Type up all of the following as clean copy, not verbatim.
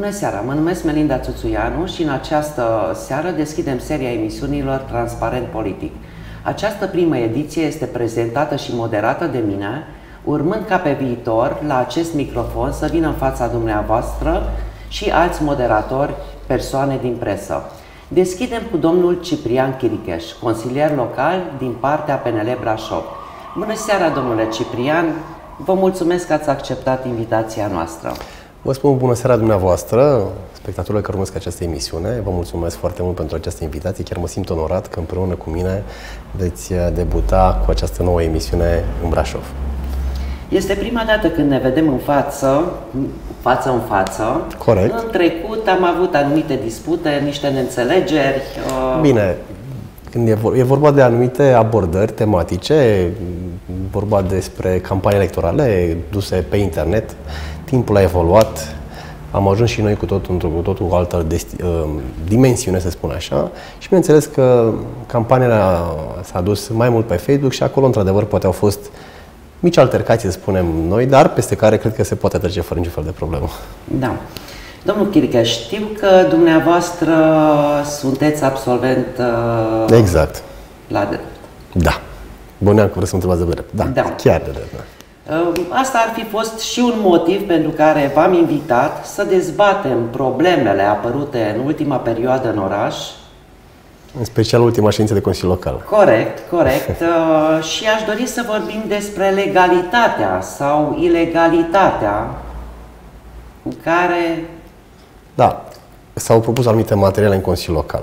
Bună seara, mă numesc Melinda Țuțuianu și în această seară deschidem seria emisiunilor Transparent Politic. Această primă ediție este prezentată și moderată de mine, urmând ca pe viitor la acest microfon să vină în fața dumneavoastră și alți moderatori, persoane din presă. Deschidem cu domnul Ciprian Chiricheș, consilier local din partea PNL Brașov. Bună seara, domnule Ciprian, vă mulțumesc că ați acceptat invitația noastră. Vă spun bună seara dumneavoastră, spectatorilor care urmăresc această emisiune. Vă mulțumesc foarte mult pentru această invitație. Chiar mă simt onorat că împreună cu mine veți debuta cu această nouă emisiune în Brașov. Este prima dată când ne vedem în față în față. Corect. În trecut am avut anumite dispute, niște neînțelegeri. Bine, când e vorba de anumite abordări tematice, vorba despre campanii electorale duse pe internet, timpul a evoluat, am ajuns și noi cu totul o altă dimensiune, să spun așa, și bineînțeles că campania s-a dus mai mult pe Facebook și acolo, într-adevăr, poate au fost mici altercații, să spunem noi, dar peste care cred că se poate trece fără niciun fel de problemă. Da. Domnul Chiricheș, știu că dumneavoastră sunteți absolvent Exact. La drept. Da. Băneam că vreți să mă întrebați de drept. Da, chiar de drept. Da. Asta ar fi fost și un motiv pentru care v-am invitat să dezbatem problemele apărute în ultima perioadă în oraș. În special ultima ședință de Consiliu Local. Corect. Și aș dori să vorbim despre legalitatea sau ilegalitatea cu care... Da, s-au propus anumite materiale în Consiliul Local.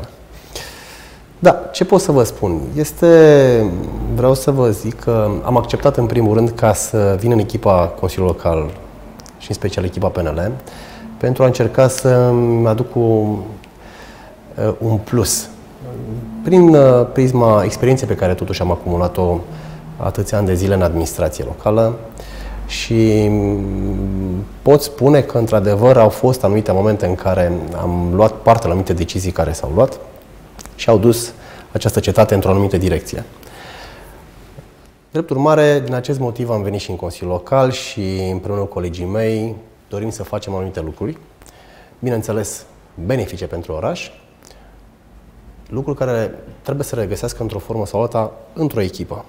Da, ce pot să vă spun? Vreau să vă zic că am acceptat în primul rând ca să vin în echipa Consiliului Local și în special echipa PNL pentru a încerca să-mi aduc un plus. Prin prisma experienței pe care totuși am acumulat-o atâția ani de zile în administrație locală și pot spune că într-adevăr au fost anumite momente în care am luat parte la anumite decizii care s-au luat și au dus această cetate într-o anumită direcție. Drept urmare, din acest motiv am venit și în Consiliul Local și împreună cu colegii mei dorim să facem anumite lucruri, bineînțeles benefice pentru oraș, lucruri care trebuie să regăsească într-o formă sau alta într-o echipă.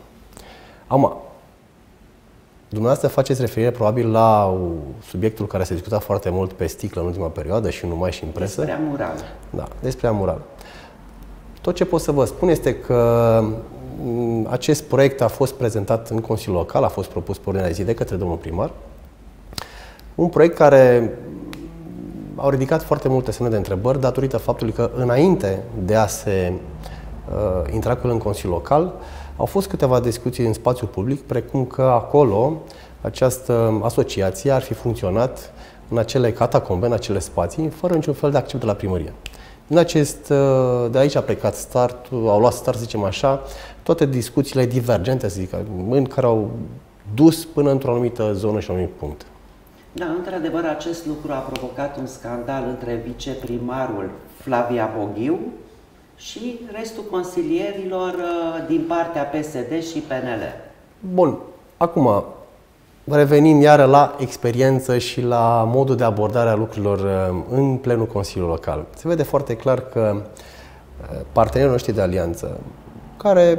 Dumneavoastră faceți referire probabil la subiectul care se discuta foarte mult pe sticlă în ultima perioadă și numai și în presă. Despre Amural. Da, despre Amural. Tot ce pot să vă spun este că acest proiect a fost prezentat în Consiliul Local, a fost propus pe ordinea de zi de către domnul primar. Un proiect care au ridicat foarte multe semne de întrebări datorită faptului că înainte de a se intra cu el în Consiliul Local, au fost câteva discuții în spațiul public, precum că acolo această asociație ar fi funcționat în acele catacombe, în acele spații, fără niciun fel de accept de la primărie. De aici a plecat au luat start, să zicem așa, toate discuțiile divergente, să zic, în care au dus până într-o anumită zonă și un anumit punct. Da, într-adevăr, acest lucru a provocat un scandal între viceprimarul Flavia Boghiu și restul consilierilor din partea PSD și PNL. Bun, acum revenim iară la experiență și la modul de abordare a lucrurilor în plenul Consiliului Local. Se vede foarte clar că partenerii noștri de alianță, care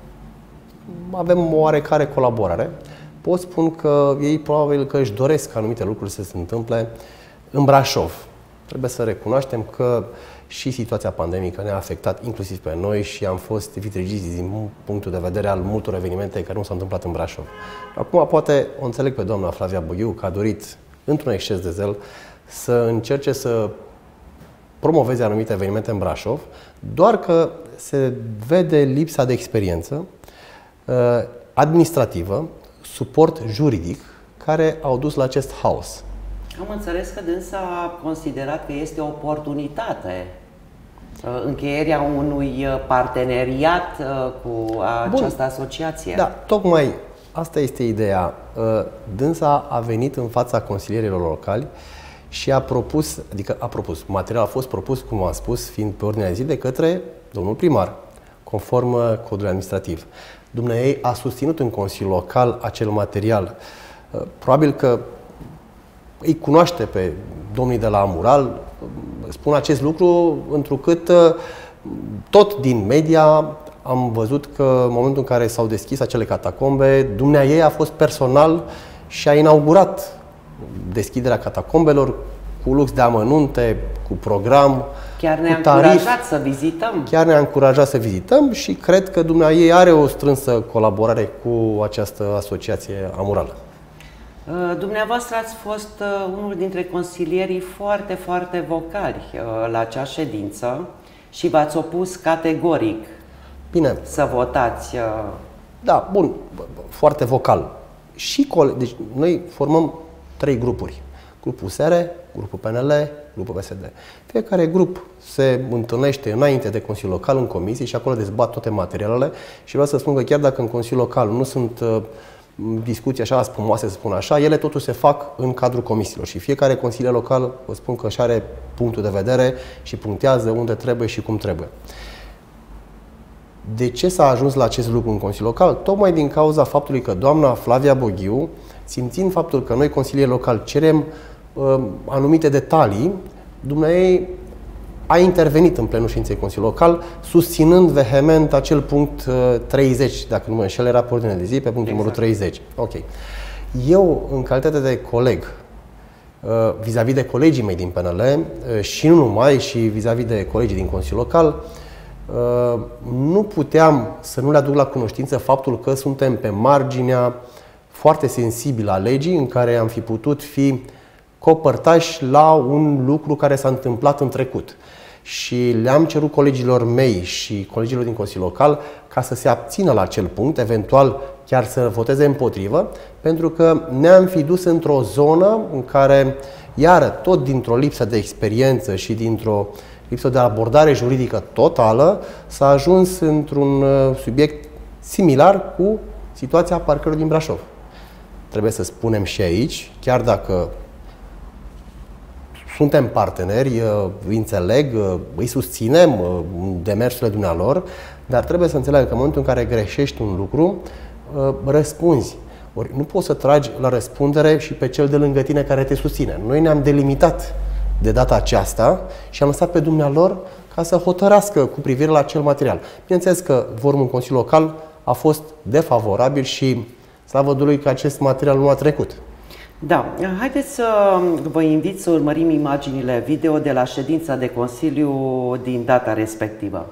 avem o oarecare colaborare, pot spun că ei probabil că își doresc ca anumite lucruri să se întâmple în Brașov. Trebuie să recunoaștem că și situația pandemică ne-a afectat inclusiv pe noi și am fost vitregiți din punctul de vedere al multor evenimente care nu s-au întâmplat în Brașov. Acum poate o înțeleg pe doamna Flavia Boghiu că a dorit, într-un exces de zel, să încerce să promoveze anumite evenimente în Brașov, doar că se vede lipsa de experiență administrativă, suport juridic, care au dus la acest haos. Am înțeles că dânsa a considerat că este o oportunitate încheierea unui parteneriat cu această asociație. Da, tocmai asta este ideea. Dânsa a venit în fața consilierilor locali și a propus, materialul a fost propus, cum am spus, fiind pe ordinea de zi de către domnul primar, conform codului administrativ. Dumnezeu a susținut în Consiliul Local acel material. Probabil că îi cunoaște pe domnii de la Amural. Spun acest lucru întrucât tot din media am văzut că în momentul în care s-au deschis acele catacombe, dumneaei a fost personal și a inaugurat deschiderea catacombelor cu lux de amănunte, cu program, chiar ne-a cu tarif. încurajat să vizităm. Chiar ne-a încurajat să vizităm și cred că dumneaei are o strânsă colaborare cu această asociație Amural. Dumneavoastră ați fost unul dintre consilierii foarte, foarte vocali la acea ședință și v-ați opus categoric să votați. Da, bun, foarte vocal. Deci noi formăm 3 grupuri. Grupul USR, grupul PNL, grupul PSD. Fiecare grup se întâlnește înainte de Consiliul Local în comisii și acolo dezbat toate materialele și vreau să spun că chiar dacă în Consiliul Local nu sunt discuții așa spumoase, să spun așa, ele totuși se fac în cadrul comisiilor și fiecare consilier local, vă spun că își are punctul de vedere și punctează unde trebuie și cum trebuie. De ce s-a ajuns la acest lucru în Consiliul Local? Tocmai din cauza faptului că doamna Flavia Boghiu, simțind faptul că noi, consilieri locali, cerem anumite detalii, dumneavoastră a intervenit în plenul ședinței Consiliului Local, susținând vehement acel punct 30, dacă nu mă înșel, era pe ordine de zi, pe punctul numărul 30. Ok. Eu, în calitate de coleg, vis-a-vis de colegii mei din PNL, și nu numai, și vis-a-vis de colegii din Consiliul Local, nu puteam să nu le aduc la cunoștință faptul că suntem pe marginea foarte sensibilă a legii, în care am fi putut fi copărtași la un lucru care s-a întâmplat în trecut. Și le-am cerut colegilor mei și colegilor din Consiliul Local ca să se abțină la acel punct, eventual chiar să voteze împotrivă, pentru că ne-am fi dus într-o zonă în care, iară, tot dintr-o lipsă de experiență și dintr-o lipsă de abordare juridică totală, s-a ajuns într-un subiect similar cu situația parcărilor din Brașov. Trebuie să spunem și aici, chiar dacă suntem parteneri, îi înțeleg, îi susținem demersurile dumnealor, dar trebuie să înțelegă că în momentul în care greșești un lucru, răspunzi. Ori nu poți să tragi la răspundere și pe cel de lângă tine care te susține. Noi ne-am delimitat de data aceasta și am lăsat pe dumnealor ca să hotărască cu privire la acel material. Bineînțeles că vorumul în Consiliul Local a fost defavorabil și slavă Domnului că acest material nu a trecut. Da, haideți să vă invit să urmărim imaginile video de la ședința de Consiliu din data respectivă.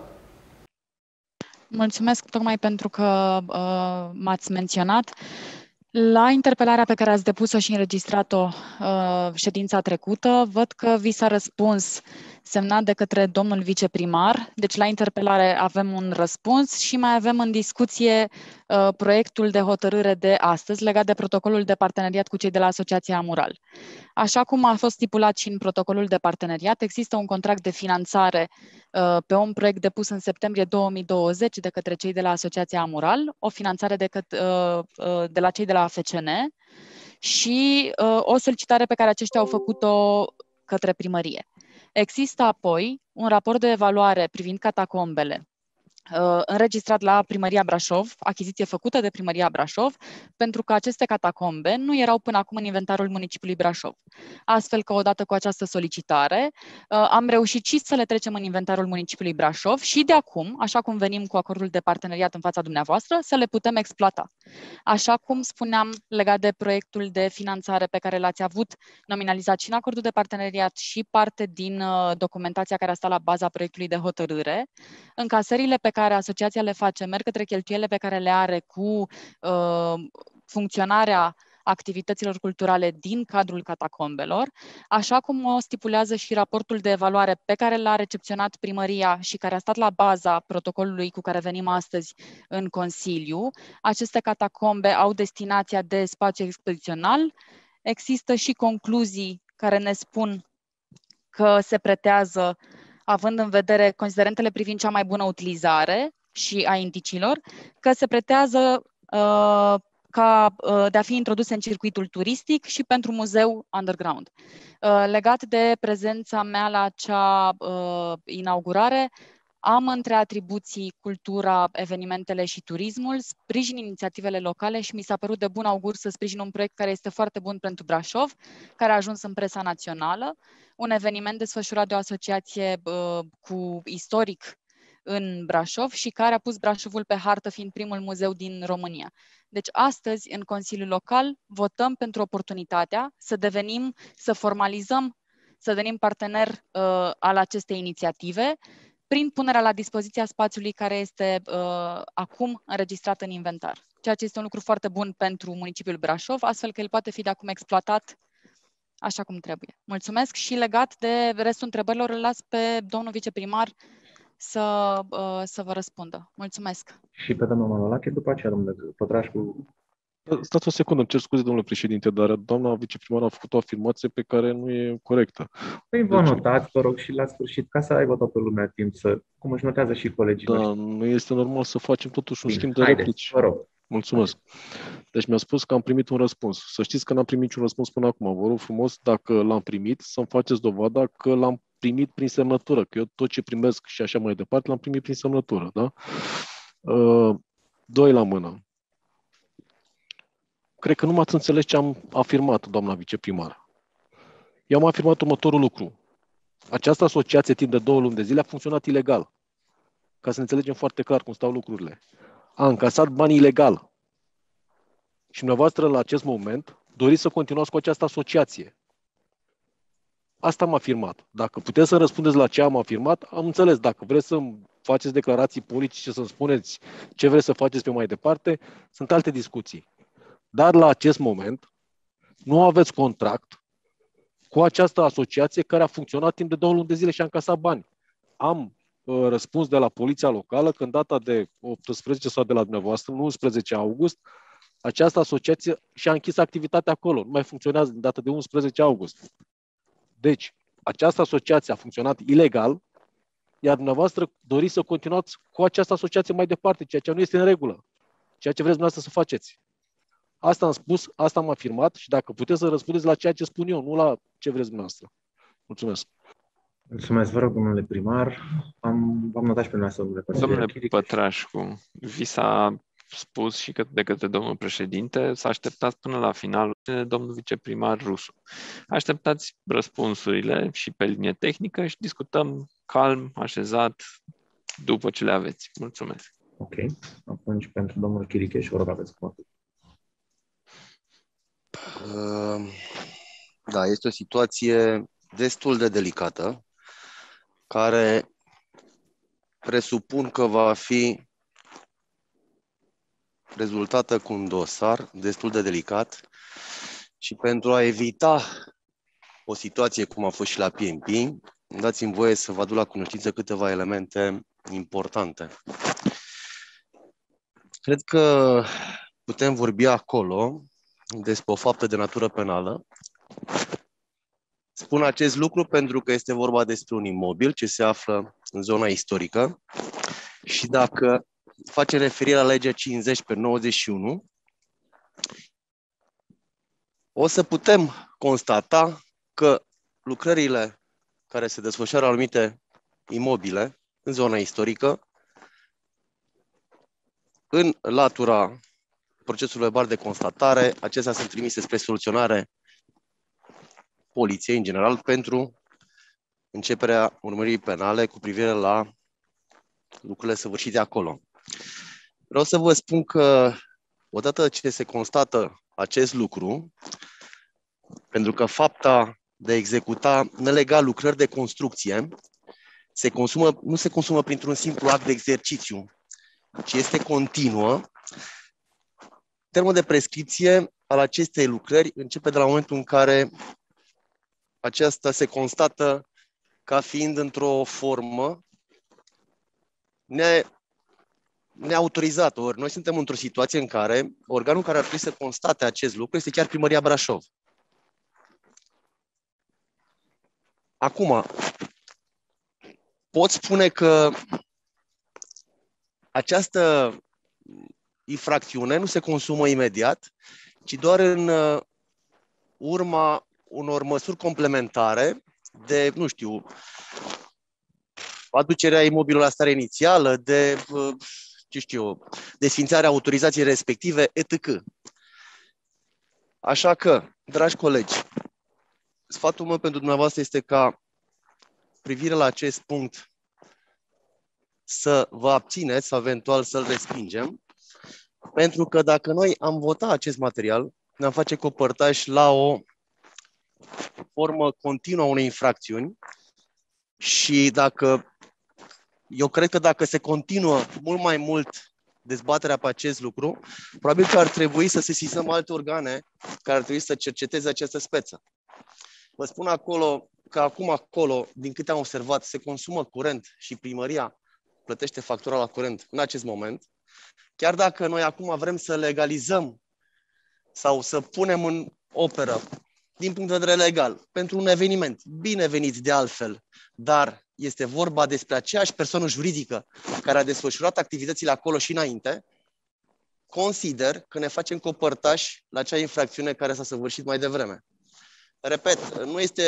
Mulțumesc tocmai pentru că m-ați menționat. La interpelarea pe care ați depus-o și înregistrat-o ședința trecută, văd că vi s-a răspuns semnat de către domnul viceprimar. Deci la interpelare avem un răspuns și mai avem în discuție proiectul de hotărâre de astăzi legat de protocolul de parteneriat cu cei de la Asociația Amural. Așa cum a fost stipulat și în protocolul de parteneriat, există un contract de finanțare pe un proiect depus în septembrie 2020 de către cei de la Asociația Amural, o finanțare de la cei de la AFCN și o solicitare pe care aceștia au făcut-o către primărie. Există apoi un raport de evaluare privind catacombele înregistrat la Primăria Brașov, achiziție făcută de Primăria Brașov, pentru că aceste catacombe nu erau până acum în inventarul municipiului Brașov. Astfel că odată cu această solicitare am reușit și să le trecem în inventarul municipiului Brașov și de acum, așa cum venim cu acordul de parteneriat în fața dumneavoastră, să le putem exploata. Așa cum spuneam legat de proiectul de finanțare pe care l-ați avut nominalizat și în acordul de parteneriat și parte din documentația care a stat la baza proiectului de hotărâre, încasările pe care asociația le face merg către cheltuielile pe care le are cu funcționarea activităților culturale din cadrul catacombelor, așa cum o stipulează și raportul de evaluare pe care l-a recepționat primăria și care a stat la baza protocolului cu care venim astăzi în Consiliu. Aceste catacombe au destinația de spațiu expozițional. Există și concluzii care ne spun că se pretează, având în vedere considerentele privind cea mai bună utilizare și a indicilor, că se pretează de a fi introduse în circuitul turistic și pentru muzeu underground. Legat de prezența mea la acea inaugurare, Am între atribuții cultura, evenimentele și turismul, sprijin inițiativele locale și mi s-a părut de bun augur să sprijin un proiect care este foarte bun pentru Brașov, care a ajuns în presa națională, un eveniment desfășurat de o asociație cu istoric în Brașov și care a pus Brașovul pe hartă fiind primul muzeu din România. Deci astăzi, în Consiliul Local, votăm pentru oportunitatea să formalizăm, să devenim partener al acestei inițiative, prin punerea la dispoziția spațiului care este acum înregistrat în inventar. Ceea ce este un lucru foarte bun pentru municipiul Brașov, astfel că el poate fi de acum exploatat așa cum trebuie. Mulțumesc și legat de restul întrebărilor, îl las pe domnul viceprimar să vă răspundă. Mulțumesc. Și pe domnul Manolache, după aceea, domnule Pătrașcu. Stați o secundă, îmi cer scuze, domnule președinte, dar doamna viceprimar a făcut o afirmație pe care nu e corectă. Păi vă notați, vă rog, și la sfârșit, ca să aibă toată lumea timp cum își notează și colegii noștri. Nu este normal să facem totuși un schimb de haideți, replici. vă rog. Mulțumesc. Deci mi-a spus că am primit un răspuns. Să știți că n-am primit niciun răspuns până acum. Vă rog frumos, dacă l-am primit, să-mi faceți dovada că l-am primit prin semnătură, că eu tot ce primesc și așa mai departe l-am primit prin semnătură. Da? Doi la mână. Cred că nu m-ați înțeles ce am afirmat, doamna viceprimar. Eu am afirmat următorul lucru. Această asociație timp de 2 luni de zile a funcționat ilegal. Ca să înțelegem foarte clar cum stau lucrurile. A încasat bani ilegal. Și dumneavoastră, la acest moment, doriți să continuați cu această asociație. Asta am afirmat. Dacă puteți să răspundeți la ce am afirmat, am înțeles. Dacă vreți să faceți declarații politice, să-mi spuneți ce vreți să faceți pe mai departe, sunt alte discuții. Dar la acest moment nu aveți contract cu această asociație care a funcționat timp de 2 luni de zile și a încasat bani. Am răspuns de la poliția locală că în data de 18 sau de la dumneavoastră, 11 august, această asociație și-a închis activitatea acolo. Nu mai funcționează din data de 11 august. Deci, această asociație a funcționat ilegal, iar dumneavoastră doriți să continuați cu această asociație mai departe, ceea ce nu este în regulă. Ceea ce vreți dumneavoastră să faceți. Asta am spus, asta am afirmat și dacă puteți să răspundeți la ceea ce spun eu, nu la ce vreți dumneavoastră. Mulțumesc. Mulțumesc, vă rog, domnule primar. V-am notat și pe dumneavoastră, domnule consilier. Domnule Pătrașcu, vi s-a spus și de către domnul președinte, să așteptați până la final de domnul viceprimar Rusu. Așteptați răspunsurile și pe linie tehnică și discutăm calm, așezat, după ce le aveți. Mulțumesc. Ok. Atunci, pentru domnul Chiricheș, vă rog, aveți cuvântul. Da, este o situație destul de delicată, care presupun că va fi rezultată cu un dosar destul de delicat și pentru a evita o situație cum a fost și la PNP, dați-mi voie să vă aduc la cunoștință câteva elemente importante. Cred că putem vorbi acolo despre o faptă de natură penală. Spun acest lucru pentru că este vorba despre un imobil ce se află în zona istorică și dacă face referire la legea 50/91, o să putem constata că lucrările care se desfășoară anumite imobile în zona istorică, în latura procesului verbal de constatare, acestea sunt trimise spre soluționare poliției în general pentru începerea urmăririi penale cu privire la lucrurile săvârșite acolo. Vreau să vă spun că odată ce se constată acest lucru, pentru că fapta de a executa nelegal lucrări de construcție nu se consumă printr-un simplu act de exercițiu, ci este continuă, termenul de prescripție al acestei lucrări începe de la momentul în care aceasta se constată ca fiind într-o formă neautorizată. Ori noi suntem într-o situație în care organul care ar trebui să constate acest lucru este chiar Primăria Brașov. Acum, pot spune că această infracțiune nu se consumă imediat, ci doar în urma unor măsuri complementare de, nu știu, aducerea imobilului la stare inițială, de, ce știu eu, desfințarea autorizației respective, etc. Așa că, dragi colegi, sfatul meu pentru dumneavoastră este ca privire la acest punct să vă abțineți sau eventual să-l respingem, pentru că dacă noi am votat acest material, ne-am face copărtași la o formă continuă a unei infracțiuni și eu cred că dacă se continuă mult mai mult dezbaterea pe acest lucru, probabil că ar trebui să sesizăm alte organe care ar trebui să cerceteze această speță. Vă spun că acolo, din câte am observat, se consumă curent și primăria plătește factura la curent în acest moment. Chiar dacă noi acum vrem să legalizăm sau să punem în operă, din punct de vedere legal, pentru un eveniment binevenit de altfel, dar este vorba despre aceeași persoană juridică care a desfășurat activitățile acolo și înainte, consider că ne facem copărtași la acea infracțiune care s-a săvârșit mai devreme. Repet,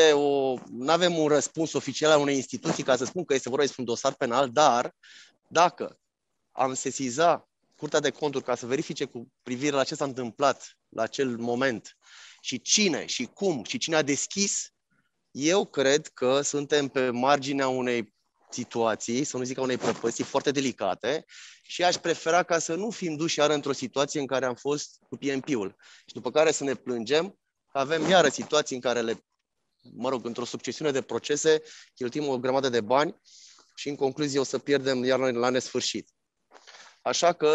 nu avem un răspuns oficial al unei instituții ca să spun că este vorba despre un dosar penal, dar dacă am sesizat Curtea de Conturi ca să verifice cu privire la ce s-a întâmplat la acel moment și cine și cum și cine a deschis, eu cred că suntem pe marginea unei situații, să nu zic a unei prăpăstii foarte delicate și aș prefera ca să nu fim duși iară într-o situație în care am fost cu PNP-ul și după care să ne plângem că avem iară situații în care într-o succesiune de procese cheltuim o grămadă de bani și în concluzie o să pierdem iar la nesfârșit. Așa că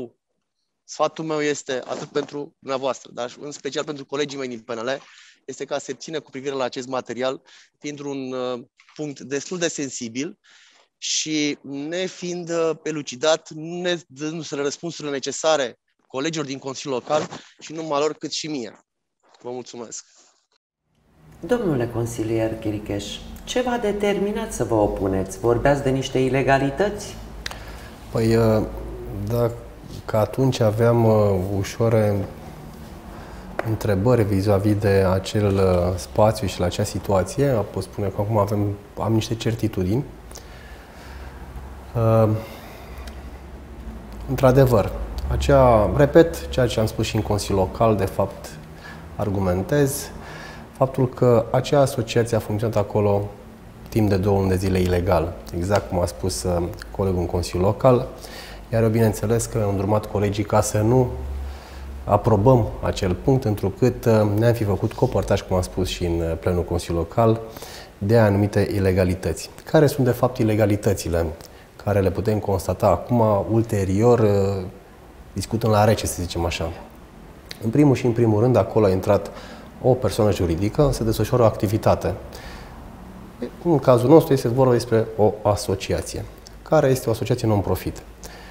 sfatul meu este atât pentru dumneavoastră, dar în special pentru colegii mei din PNL, este ca să ține cu privire la acest material, fiind un punct destul de sensibil și nefiind elucidat, ne dându-se răspunsurile necesare colegilor din Consiliul Local și nu numai lor, cât și mie. Vă mulțumesc. Domnule consilier Chiricheș, ce v-a determinat să vă opuneți? Vorbeați de niște ilegalități? Păi, dacă atunci aveam ușoare întrebări vis-a-vis de acel spațiu și la acea situație, pot spune că acum am niște certitudini. Într-adevăr, repet ceea ce am spus și în Consiliul Local, de fapt argumentez faptul că acea asociație a funcționat acolo timp de 2 luni de zile ilegal, exact cum a spus colegul în Consiliul Local, iar eu bineînțeles că am îndrumat colegii ca să nu aprobăm acel punct, întrucât ne-am fi făcut copărtași, cum am spus și în plenul Consiliului Local, de anumite ilegalități. Care sunt de fapt ilegalitățile care le putem constata acum, ulterior, discutând la rece, să zicem așa. În primul și în primul rând, acolo a intrat o persoană juridică, se desfășoară o activitate. În cazul nostru este vorba despre o asociație, care este o asociație non-profit.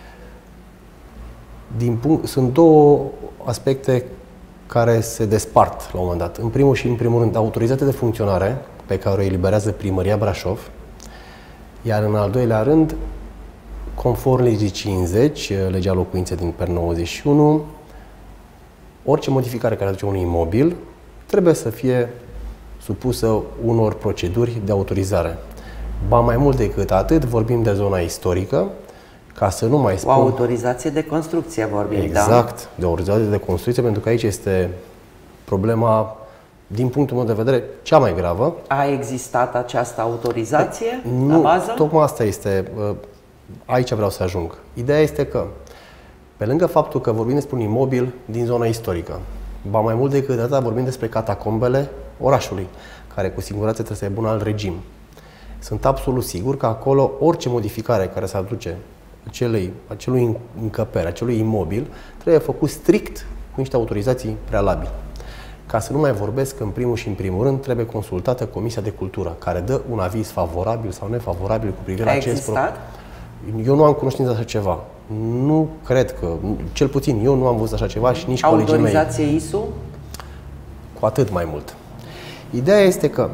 Sunt 2 aspecte care se despart la un moment dat. În primul și în primul rând, autorizația de funcționare pe care o eliberează Primăria Brașov, iar în al doilea rând, conform legii 50, legea locuinței din per 91, orice modificare care aduce unui imobil trebuie să fie supusă unor proceduri de autorizare. Ba mai mult decât atât, vorbim de zona istorică, ca să nu mai spun... O autorizație de construcție vorbim, exact, de o autorizație de construcție, pentru că aici este problema, din punctul meu de vedere, cea mai gravă. A existat această autorizație la bază? Tocmai asta este, aici vreau să ajung. Ideea este că, pe lângă faptul că vorbim despre un imobil din zona istorică, ba mai mult decât atât, vorbim despre catacombele orașului, care cu siguranță trebuie să aibă un alt regim. Sunt absolut sigur că acolo orice modificare care se aduce acelui încăpere, acelui imobil, trebuie făcut strict cu niște autorizații prealabile. Ca să nu mai vorbesc, în primul și în primul rând, trebuie consultată Comisia de Cultură, care dă un aviz favorabil sau nefavorabil cu privire la acest proiect. Eu nu am cunoștință de așa ceva. Nu cred că, cel puțin eu nu am văzut așa ceva și nici colegii mei. Autorizație ISU? Cu atât mai mult. Ideea este că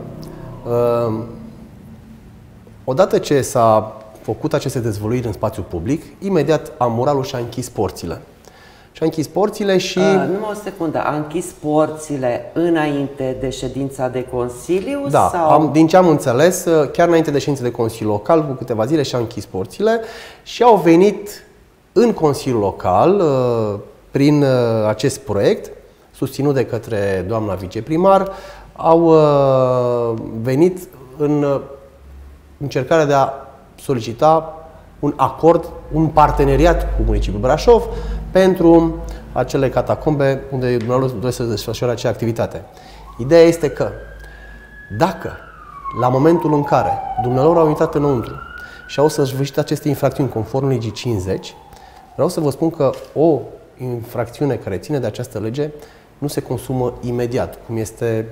odată ce s-a făcut aceste dezvăluiri în spațiu public, imediat Amuralul și-a închis porțile. Și-a închis porțile și... Numai o secundă, a închis porțile înainte de ședința de Consiliu? Da, sau... din ce am înțeles, chiar înainte de ședința de Consiliu Local, cu câteva zile și-a închis porțile și au venit în Consiliul Local, prin acest proiect, susținut de către doamna viceprimar, au venit în încercarea de a solicita un acord, un parteneriat cu municipiul Brașov pentru acele catacombe unde dumneavoastră doresc să desfășoare acea activitate. Ideea este că dacă la momentul în care dumneavoastră au intrat înăuntru și au să-și văzute aceste infracțiuni conform legii 50, vreau să vă spun că o infracțiune care ține de această lege nu se consumă imediat, cum este,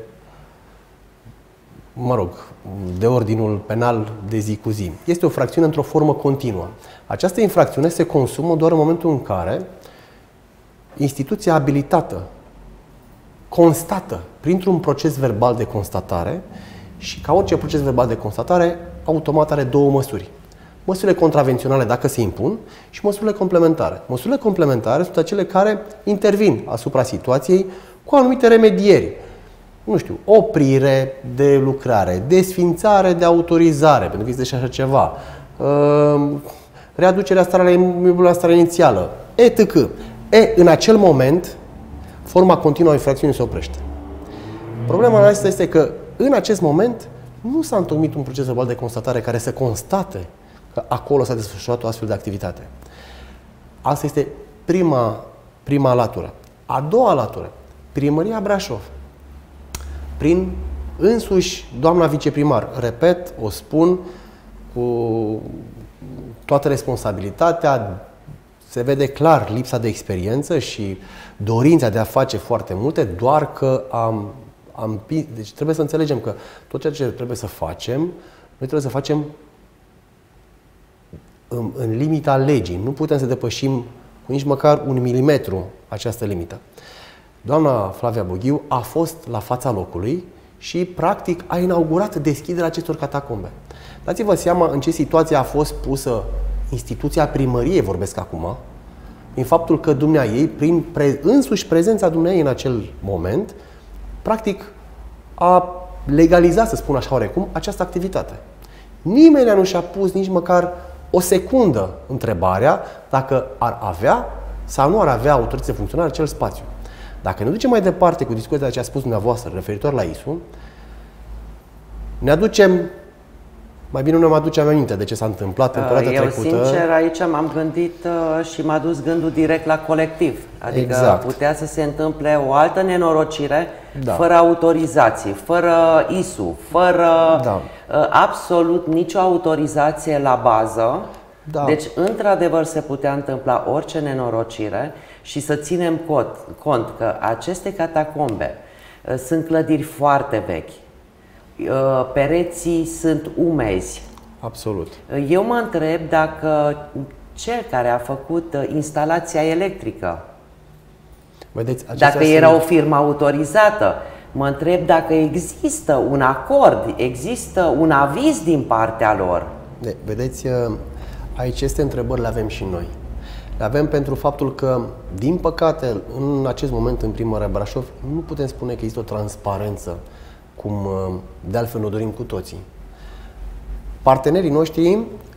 mă rog, de ordinul penal de zi cu zi. Este o infracțiune într-o formă continuă. Această infracțiune se consumă doar în momentul în care instituția abilitată constată printr-un proces verbal de constatare și ca orice proces verbal de constatare, automat are două măsuri. Măsurile contravenționale dacă se impun și măsurile complementare. Măsurile complementare sunt acele care intervin asupra situației cu anumite remedieri. Nu știu, oprire de lucrare, desfințare de autorizare, pentru că este și așa ceva, readucerea la starea inițială, etc. În acel moment, forma continuă a infracțiunii se oprește. Problema noastră este că în acest moment nu s-a întocmit un proces verbal de constatare care să constate că acolo s-a desfășurat o astfel de activitate. Asta este prima latură. A doua latură, Primăria Brașov, prin însuși doamna viceprimar, repet, o spun cu toată responsabilitatea, se vede clar lipsa de experiență și dorința de a face foarte multe, doar că deci trebuie să înțelegem că tot ceea ce trebuie să facem, noi trebuie să facem în limita legii. Nu putem să depășim cu nici măcar 1 milimetru această limită. Doamna Flavia Boghiu a fost la fața locului și, practic, a inaugurat deschiderea acestor catacombe. Dați-vă seama în ce situație a fost pusă instituția primăriei, vorbesc acum, prin faptul că dumneaei, prin însuși prezența dumneaei în acel moment, practic a legalizat, să spun așa oarecum, această activitate. Nimeni nu și-a pus nici măcar o secundă întrebarea dacă ar avea sau nu ar avea autorități funcționare acel spațiu. Dacă ne ducem mai departe cu discuția ce a spus dumneavoastră referitor la ISU, ne aducem, mai bine nu ne aducem aminte de ce s-a întâmplat în perioada trecută. Eu, sincer, aici m-am gândit și m-a dus gândul direct la colectiv. Adică exact. Putea să se întâmple o altă nenorocire, da, fără autorizație, fără ISU, fără absolut nicio autorizație la bază. Da. Deci, într-adevăr, se putea întâmpla orice nenorocire și să ținem cont că aceste catacombe sunt clădiri foarte vechi. Pereții sunt umezi. Absolut. Eu mă întreb dacă cel care a făcut instalația electrică, vedeți, dacă era o firmă autorizată, mă întreb dacă există un acord, există un aviz din partea lor. Vedeți, aici este întrebări le avem și noi. Le avem pentru faptul că, din păcate, în acest moment în Primăria Brașov, nu putem spune că există o transparență, cum de altfel ne dorim cu toții. Partenerii noștri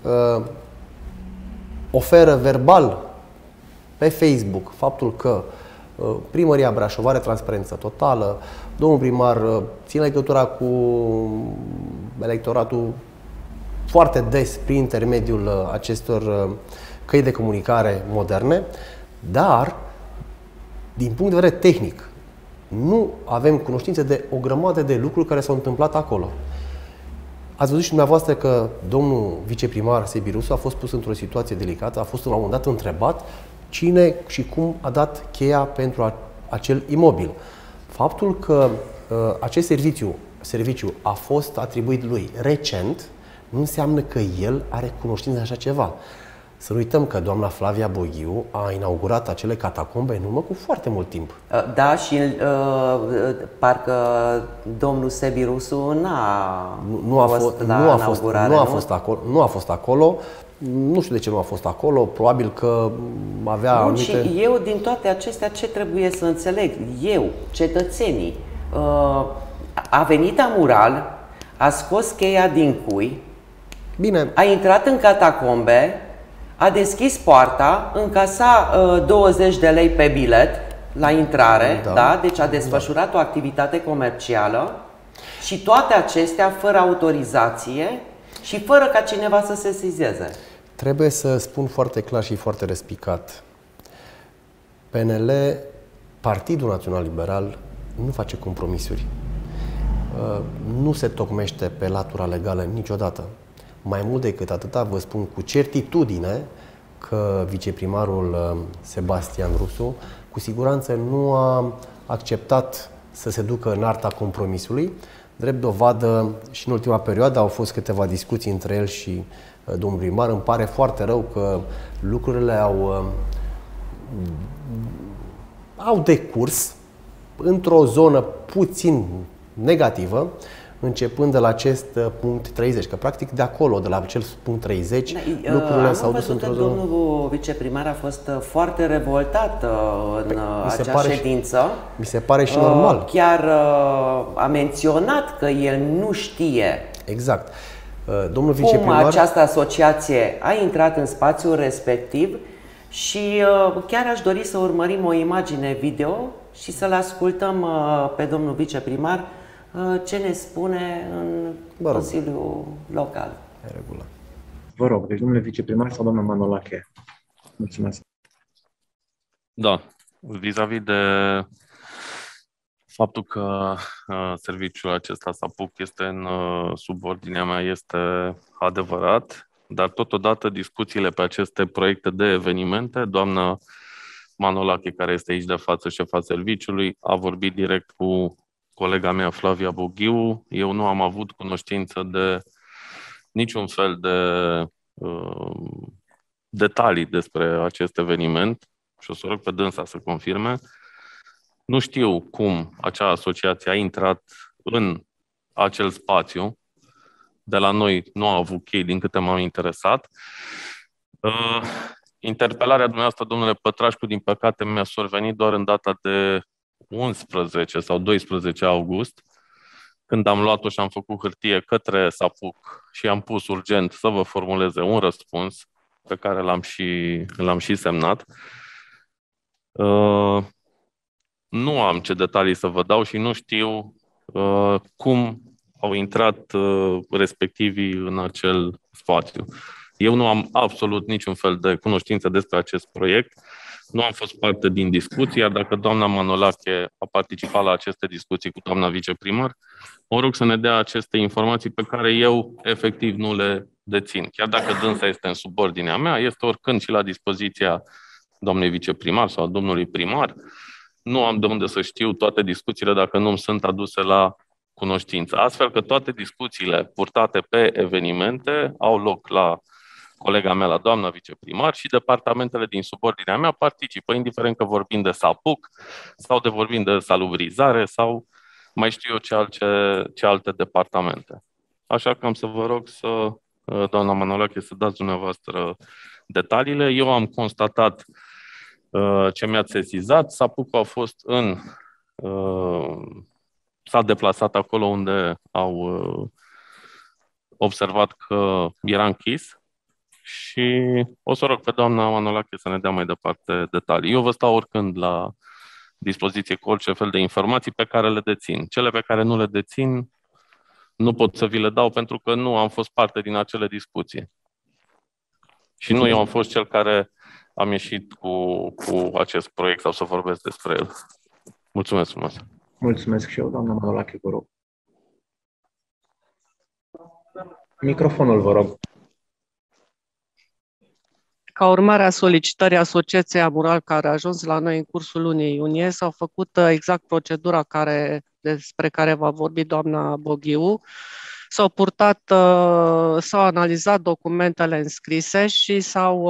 oferă verbal pe Facebook faptul că Primăria Brașov are transparență totală, domnul primar ține legătura cu electoratul foarte des prin intermediul acestor căi de comunicare moderne, dar, din punct de vedere tehnic, nu avem cunoștință de o grămadă de lucruri care s-au întâmplat acolo. Ați văzut și dumneavoastră că domnul viceprimar Sebirusu a fost pus într-o situație delicată, a fost la un moment dat întrebat cine și cum a dat cheia pentru acel imobil. Faptul că acest serviciu a fost atribuit lui recent, nu înseamnă că el are cunoștință de așa ceva. Să nu uităm că doamna Flavia Boghiu a inaugurat acele catacombe în urmă cu foarte mult timp. Da, și parcă domnul Sebirusu nu a fost acolo. Nu știu de ce nu a fost acolo, probabil că avea Bun, anumite... și eu din toate acestea ce trebuie să înțeleg? Eu, cetățenii, a venit Amural, a scos cheia din cui, Bine, a intrat în catacombe, a deschis poarta, încasa 20 de lei pe bilet la intrare, da? Deci a desfășurat o activitate comercială și toate acestea fără autorizație și fără ca cineva să se sesizeze. trebuie să spun foarte clar și foarte respicat. PNL, Partidul Național Liberal, nu face compromisuri. Nu se tocmește pe latura legală niciodată. Mai mult decât atâta, vă spun cu certitudine că viceprimarul Sebastian Rusu cu siguranță nu a acceptat să se ducă în arta compromisului. Drept dovadă, și în ultima perioadă au fost câteva discuții între el și domnul primar. Îmi pare foarte rău că lucrurile au decurs într-o zonă puțin negativă, începând de la acest punct 30, că practic de acolo, de la acel punct 30, lucrurile s-au dus într-o zonă... Domnul viceprimar a fost foarte revoltat în acea ședință. Mi se pare și normal. Chiar a menționat că el nu știe exact. Domnul viceprimar... cum această asociație a intrat în spațiul respectiv și chiar aș dori să urmărim o imagine video și să-l ascultăm pe domnul viceprimar ce ne spune în Consiliul Local. În regulă. Vă rog, deci domnule viceprimar sau doamna Manolache? Mulțumesc. Da, vis-a-vis de faptul că serviciul acesta SAPUC este în subordinea mea este adevărat, dar totodată discuțiile pe aceste proiecte de evenimente, doamna Manolache, care este aici de față, șefa serviciului, a vorbit direct cu colega mea, Flavia Boghiu. Eu nu am avut cunoștință de niciun fel de detalii despre acest eveniment și o să rog pe dânsa să confirme. Nu știu cum acea asociație a intrat în acel spațiu. De la noi nu a avut chei, din câte m-am interesat. Interpelarea dumneavoastră, domnule Pătrașcu, din păcate mi-a survenit doar în data de 11 sau 12 august, când am luat-o și am făcut hârtie către SAPUC și am pus urgent să vă formuleze un răspuns pe care l-am și semnat. Nu am ce detalii să vă dau și nu știu cum au intrat respectivii în acel spațiu. Eu nu am absolut niciun fel de cunoștință despre acest proiect. Nu am fost parte din discuții, iar dacă doamna Manolache a participat la aceste discuții cu doamna viceprimar, o rog să ne dea aceste informații pe care eu efectiv nu le dețin. Chiar dacă dânsa este în subordinea mea, este oricând și la dispoziția doamnei viceprimar sau a domnului primar. Nu am de unde să știu toate discuțiile dacă nu îmi sunt aduse la cunoștință. Astfel că toate discuțiile purtate pe evenimente au loc la colega mea, la doamna viceprimar, și departamentele din subordinea mea participă, indiferent că vorbim de SAPUC sau de vorbim de salubrizare sau mai știu eu ce alte departamente. Așa că am să vă rog să, doamna Manolache, să dați dumneavoastră detaliile. Eu am constatat ce mi-ați sesizat. SAPUC a fost s-a deplasat acolo unde au observat că era închis și o să rog pe doamna Manolache să ne dea mai departe detalii. Eu vă stau oricând la dispoziție cu orice fel de informații pe care le dețin. Cele pe care nu le dețin nu pot să vi le dau pentru că nu am fost parte din acele discuții. Și nu eu am fost cel care am ieșit cu acest proiect sau să vorbesc despre el. Mulțumesc frumos! Mulțumesc și eu, doamna Manolache, vă rog. Microfonul, vă rog. Ca urmare a solicitării Asociației Amural, care a ajuns la noi în cursul lunii iunie, s-au făcut exact procedura despre care va vorbi doamna Boghiu. S-au analizat documentele înscrise și s-au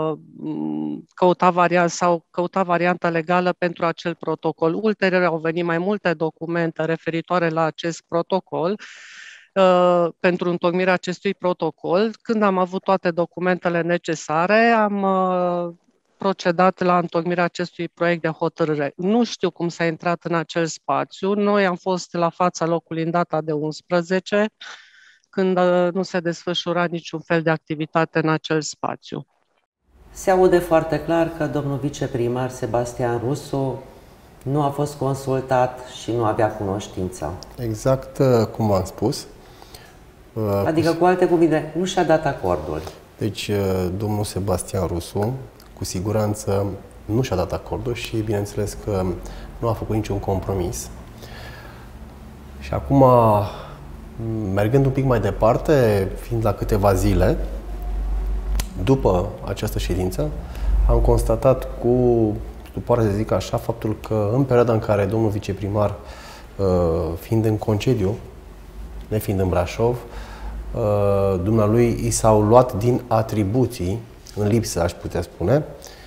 căutat varianta legală pentru acel protocol. Ulterior au venit mai multe documente referitoare la acest protocol, pentru întocmirea acestui protocol. Când am avut toate documentele necesare, am procedat la întocmirea acestui proiect de hotărâre. Nu știu cum s-a intrat în acel spațiu. Noi am fost la fața locului în data de 11, când nu se desfășura niciun fel de activitate în acel spațiu. Se aude foarte clar că domnul viceprimar Sebastian Rusu nu a fost consultat și nu avea cunoștință. Exact cum am spus. Adică, cu alte cuvinte, nu și-a dat acordul. Deci, domnul Sebastian Rusu, cu siguranță, nu și-a dat acordul și, bineînțeles, că nu a făcut niciun compromis. Și acum, mergând un pic mai departe, fiind la câteva zile, după această ședință, am constatat cu stupoare, să zic așa, faptul că în perioada în care domnul viceprimar, fiind în concediu, nefiind în Brașov, dumnealui i s-au luat din atribuții, în lipsă, aș putea spune.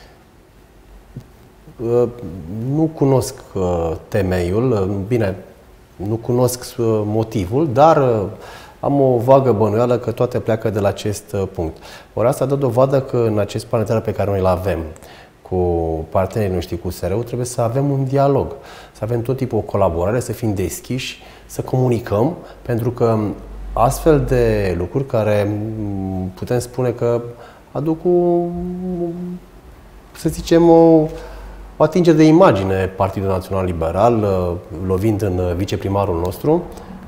Nu cunosc temeiul, bine, nu cunosc motivul, dar am o vagă bănuială că toate pleacă de la acest punct. Ori asta dă dovadă că în acest planetar pe care noi îl avem cu partenerii noștri, cu SRU, trebuie să avem un dialog, să avem tot tipul de colaborare, să fim deschiși, să comunicăm, pentru că astfel de lucruri care putem spune că aduc să zicem, o atingere de imagine Partidul Național Liberal, lovind în viceprimarul nostru,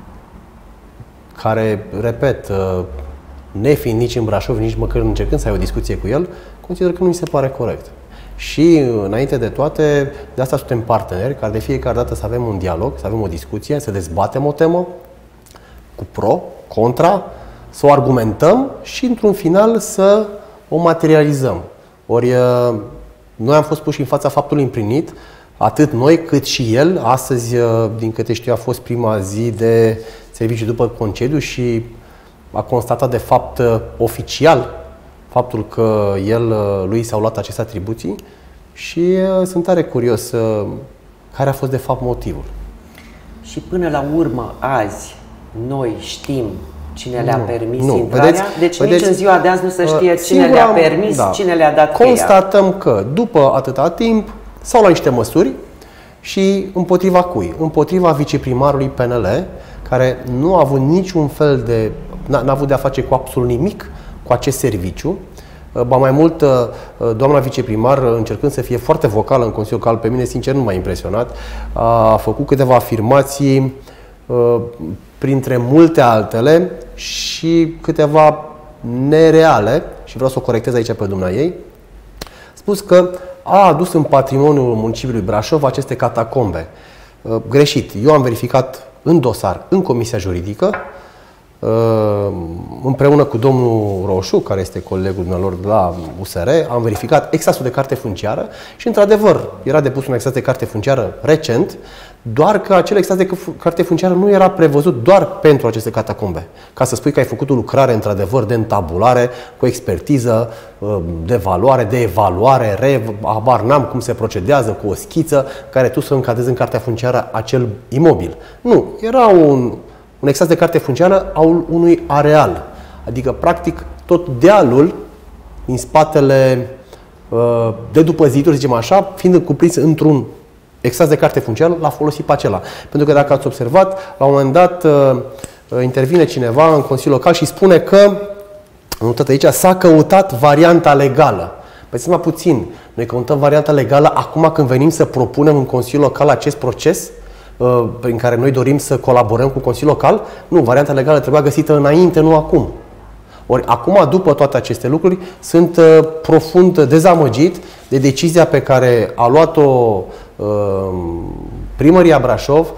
care, repet, nefiind nici în Brașov, nici măcar încercând să ai o discuție cu el, consider că nu mi se pare corect. Și, înainte de toate, de asta suntem parteneri, care de fiecare dată să avem un dialog, să avem o discuție, să dezbatem o temă cu pro, contra, să o argumentăm și, într-un final, să o materializăm. Ori, noi am fost puși în fața faptului împlinit, atât noi cât și el. Astăzi, din câte știu, a fost prima zi de serviciu după concediu și a constatat, de fapt, oficial, faptul că lui s-au luat aceste atribuții și sunt tare curios care a fost, de fapt, motivul. Și până la urmă, azi, noi știm cine le-a permis intrarea, deci nici în ziua de azi nu se știe cine le-a permis, cine le-a dat cheia. Constatăm că, după atâta timp, s-au luat niște măsuri și împotriva cui? Împotriva viceprimarului PNL, care nu a avut niciun fel de... n-a avut de a face cu absolut nimic cu acest serviciu. Ba mai mult, doamna viceprimar, încercând să fie foarte vocală în Consiliul Local, pe mine, sincer, nu m-a impresionat, a făcut câteva afirmații, printre multe altele, și câteva nereale, și vreau să o corectez aici pe dumneaei. Spus că a adus în patrimoniul municipiului Brașov aceste catacombe. Greșit. Eu am verificat în dosar, în Comisia Juridică, împreună cu domnul Roșu, care este colegul dumnealor de la USR, am verificat extrasul de carte funciară și, într-adevăr, era depus un extras de carte funciară recent, doar că acel extras de carte funciară nu era prevăzut doar pentru aceste catacombe. Ca să spui că ai făcut o lucrare, într-adevăr, de întabulare, cu expertiză, de valoare, de evaluare, habar n-am cum se procedează, cu o schiță, care tu să încadrezi în cartea funciară acel imobil. Nu, era un extras de carte funciară al unui areal. Adică, practic, tot dealul din spatele de după ziduri, zicem așa, fiind cuprins într-un extras de carte funciară, l-a folosit pe acela. Pentru că, dacă ați observat, la un moment dat intervine cineva în Consiliul Local și spune că, notat aici, s-a căutat varianta legală. Păi să mai puțin, noi căutăm varianta legală acum când venim să propunem în Consiliul Local acest proces prin care noi dorim să colaborăm cu Consiliul Local? Nu, varianta legală trebuia găsită înainte, nu acum. Ori acum, după toate aceste lucruri, sunt profund dezamăgit de decizia pe care a luat-o Primăria Brașov,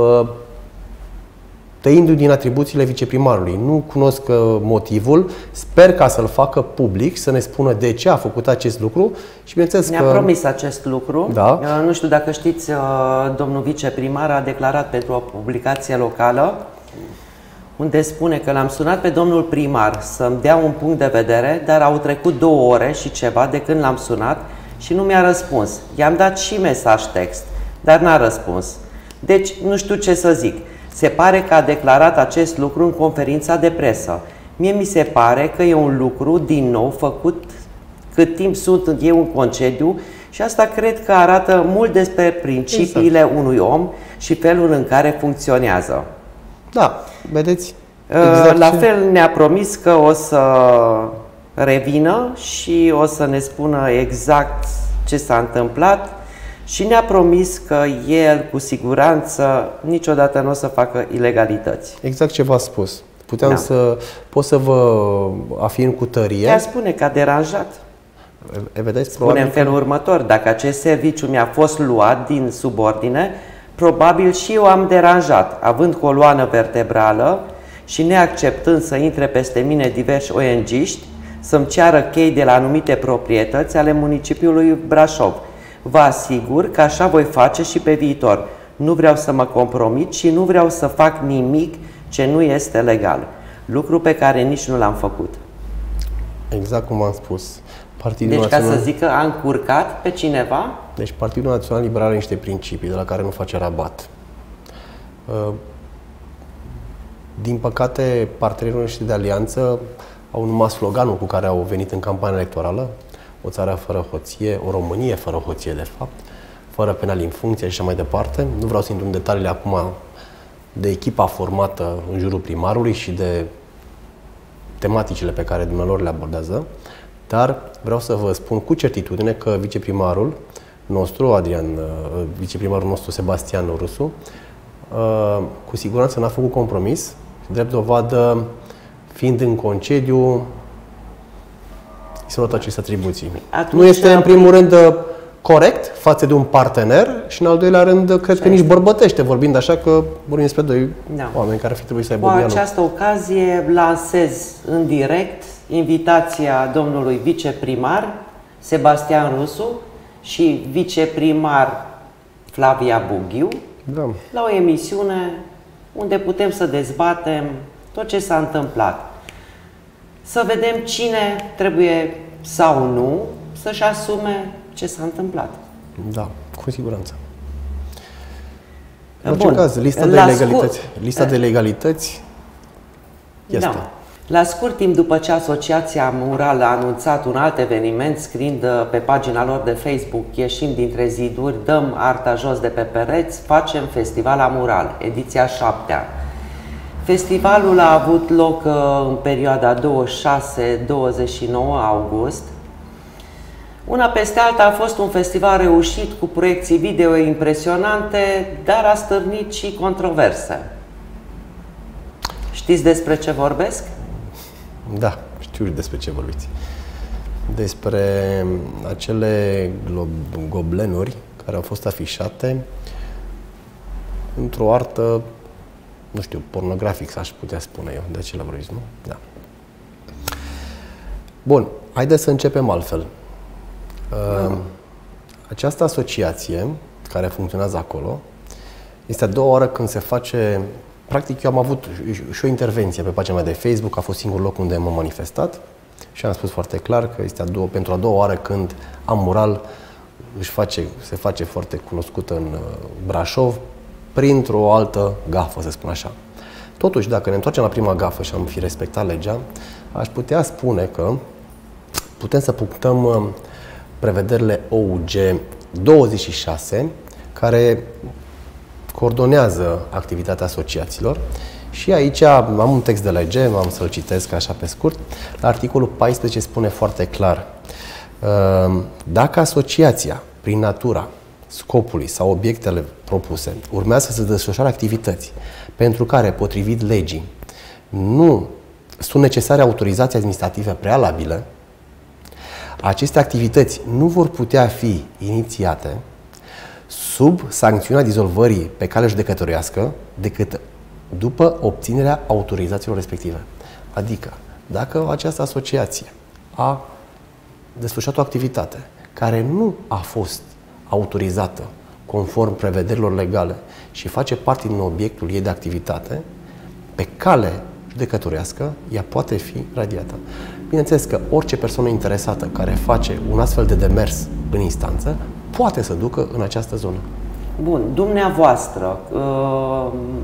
tăindu-i din atribuțiile viceprimarului. Nu cunosc motivul, sper ca să-l facă public, să ne spună de ce a făcut acest lucru și, bineînțeles, ne-a promis acest lucru. Da. Nu știu dacă știți, domnul viceprimar a declarat pentru o publicație locală unde spune că l-am sunat pe domnul primar să-mi dea un punct de vedere, dar au trecut 2 ore și ceva de când l-am sunat și nu mi-a răspuns. I-am dat și mesaj text, dar n-a răspuns. Deci nu știu ce să zic. Se pare că a declarat acest lucru în conferința de presă. Mie mi se pare că e un lucru, din nou, făcut cât timp sunt eu în concediu și asta cred că arată mult despre principiile unui om și felul în care funcționează. Da, vedeți? La fel ne-a promis că o să revină și o să ne spună exact ce s-a întâmplat și ne-a promis că el, cu siguranță, niciodată nu o să facă ilegalități. Exact ce v-a spus. Pot să vă afirm cu tărie. Ea spune că a deranjat. Vedeți, spune în felul următor: dacă acest serviciu mi-a fost luat din subordine, probabil și eu am deranjat, având coloană vertebrală și neacceptând să intre peste mine diversi ONG-ști să-mi ceară chei de la anumite proprietăți ale municipiului Brașov. Vă asigur că așa voi face și pe viitor. Nu vreau să mă compromit și nu vreau să fac nimic ce nu este legal. Lucru pe care nici nu l-am făcut. Exact cum am spus. Deci, Național... ca să zic că a încurcat pe cineva? Deci Partidul Național Liberal are niște principii de la care nu face rabat. Din păcate, partenerii noștri de alianță au numai sloganul cu care au venit în campania electorală: o țară fără hoție, o Românie fără hoție, de fapt, fără penali în funcție și așa mai departe. Nu vreau să intru în detaliile acum de echipa formată în jurul primarului și de tematicile pe care dumnealor le abordează, dar vreau să vă spun cu certitudine că viceprimarul nostru, viceprimarul nostru Sebastian Rusu, cu siguranță n-a făcut compromis, drept dovadă, fiind în concediu, s-au luat aceste atribuții. Nu este, în primul rând, corect față de un partener și, în al doilea rând, cred că nici bărbătește, vorbind așa, că vorbim despre doi oameni care ar fi trebuit să aibă dialog. Cu această ocazie lansez în direct invitația domnului viceprimar Sebastian Rusu și viceprimar Flavia Bughiu la o emisiune unde putem să dezbatem tot ce s-a întâmplat. Să vedem cine trebuie sau nu să-și asume ce s-a întâmplat. Da, cu siguranță. În orice caz, lista de legalități este. Da. La scurt timp după ce Asociația Mural a anunțat un alt eveniment, scriind pe pagina lor de Facebook: ieșim dintre ziduri, dăm arta jos de pe pereți, facem festival Amural, ediția 7-a. Festivalul a avut loc în perioada 26-29 august. Una peste alta a fost un festival reușit, cu proiecții video impresionante, dar a stârnit și controverse. Știți despre ce vorbesc? Da, știu despre ce vorbiți. Despre acele goblenuri care au fost afișate într-o artă, nu știu, pornografic, aș putea spune eu, de acela vorbiți, nu? Da. Bun, haideți să începem altfel. Această asociație care funcționează acolo este a doua oară când se face. Practic, eu am avut și o intervenție pe pagina mea de Facebook, a fost singurul loc unde m-am manifestat și am spus foarte clar că este pentru a doua oară când Amural se face foarte cunoscută în Brașov printr-o altă gafă, să spun așa. Totuși, dacă ne întoarcem la prima gafă și am fi respectat legea, aș putea spune că putem să punctăm prevederile OUG 26, care coordonează activitatea asociațiilor. Și aici am un text de lege, am să-l citesc așa pe scurt. La articolul 14 spune foarte clar: dacă asociația, prin natura scopului sau obiectele propuse, urmează să desfășoare activități pentru care, potrivit legii, nu sunt necesare autorizații administrative prealabile, aceste activități nu vor putea fi inițiate sub sancțiunea dizolvării pe cale judecătorească decât după obținerea autorizațiilor respective. Adică, dacă această asociație a desfășurat o activitate care nu a fost autorizată conform prevederilor legale și face parte din obiectul ei de activitate, pe cale judecătorească, ea poate fi radiată. Bineînțeles că orice persoană interesată care face un astfel de demers în instanță poate să ducă în această zonă. Bun, dumneavoastră,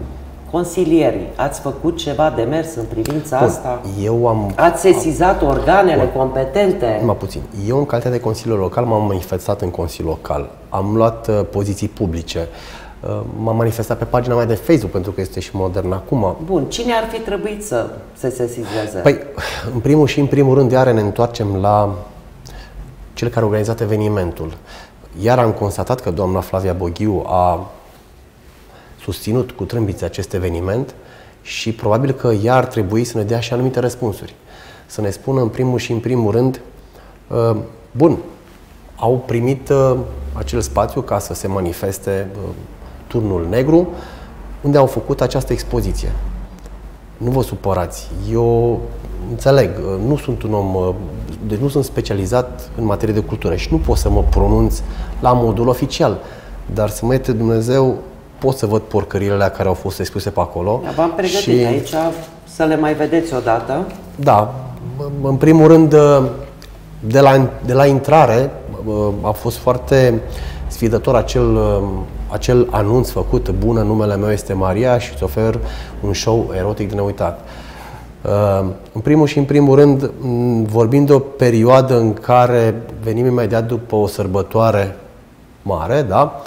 consilierii, ați făcut ceva de mers în privința asta? Ați sesizat organele competente? Numai puțin. Eu, în calitate de consilier local, m-am manifestat în Consiliul Local. Am luat poziții publice. M-am manifestat pe pagina mea de Facebook, pentru că este și modern acum. Bun. Cine ar fi trebuit să se sesizeze? Păi, în primul și în primul rând, iar ne întoarcem la cel care a organizat evenimentul. Iar am constatat că doamna Flavia Boghiu a susținut cu trâmbițe acest eveniment și probabil că ea ar trebui să ne dea și anumite răspunsuri. Să ne spună în primul și în primul rând, bun, au primit acel spațiu ca să se manifeste Turnul Negru, unde au făcut această expoziție. Nu vă supărați, eu înțeleg, nu sunt un om, deci nu sunt specializat în materie de cultură și nu pot să mă pronunț la modul oficial, dar să mă ierte Dumnezeu, pot să văd porcările care au fost expuse pe acolo. V-am pregătit aici să le mai vedeți odată. Da, în primul rând, de la intrare a fost foarte sfidător acel anunț făcut: bună, numele meu este Maria și îți ofer un show erotic de neuitat. În primul și în primul rând, vorbim de o perioadă în care venim imediat după o sărbătoare mare, da?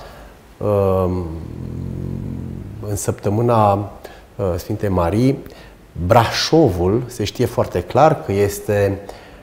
În săptămâna Sfintei Marii, Brașovul se știe foarte clar că este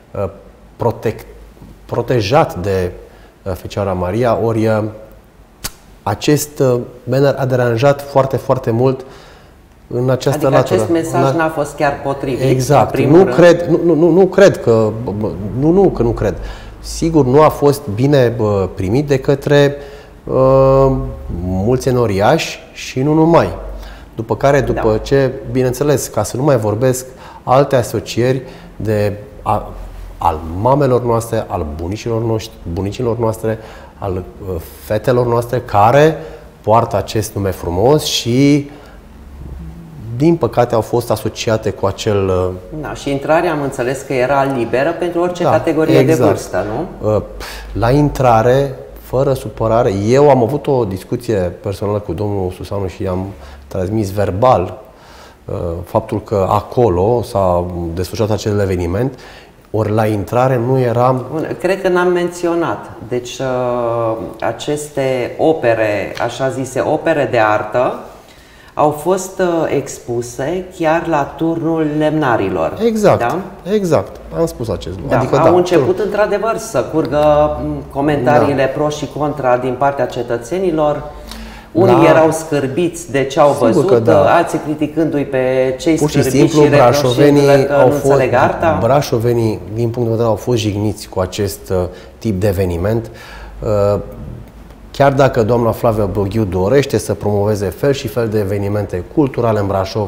protejat de Fecioara Maria, ori acest banner a deranjat foarte, foarte mult în această latură. Acest mesaj n-a fost chiar potrivit. Exact. Nu cred că... Nu cred. Sigur, nu a fost bine primit de către mulți enoriași și nu numai. După care, după ce, bineînțeles, ca să nu mai vorbesc, alte asocieri al mamelor noastre, al bunicilor noastre, al fetelor noastre care poartă acest nume frumos și, din păcate, au fost asociate cu acel... Da, și intrarea am înțeles că era liberă pentru orice categorie de vârstă, nu? La intrare, fără supărare, eu am avut o discuție personală cu domnul Susanu și i-am transmis verbal faptul că acolo s-a desfășurat acel eveniment, ori la intrare nu era... Cred că n-am menționat. Deci aceste opere, așa zise, opere de artă, au fost expuse chiar la Turnul Lemnarilor. Exact, da? Exact. Am spus acest lucru. Da, adică, au început într-adevăr să curgă comentariile pro și contra din partea cetățenilor. Unii erau scârbiți de ce au văzut, alții criticându-i pe cei scârbiți și reproșindu-le că nu înțeleg arta. Brașovenii, din punct de vedere, au fost jigniți cu acest tip de eveniment. Chiar dacă doamna Flavia Boghiu dorește să promoveze fel și fel de evenimente culturale în Brașov,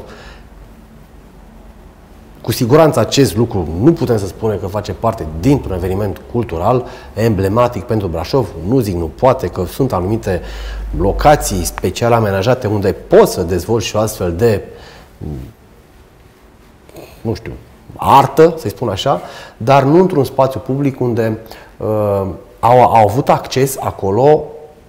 cu siguranță acest lucru nu putem să spunem că face parte dintr-un eveniment cultural emblematic pentru Brașov. Nu zic nu poate, că sunt anumite locații special amenajate unde poți să dezvolți și o astfel de, nu știu, artă, să-i spun așa, dar nu într-un spațiu public unde au avut acces acolo